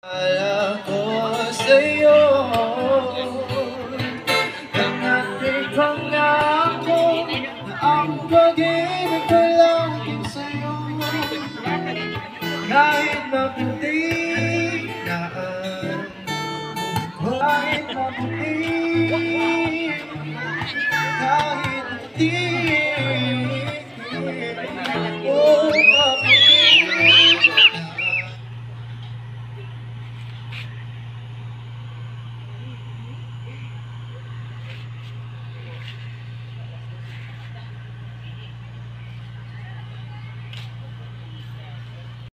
Akala ko sa'yo Nangating pangako na ang pag-ibig ko laging sa'yo. Kahit maputi na ang kahit maputi, kahit hindi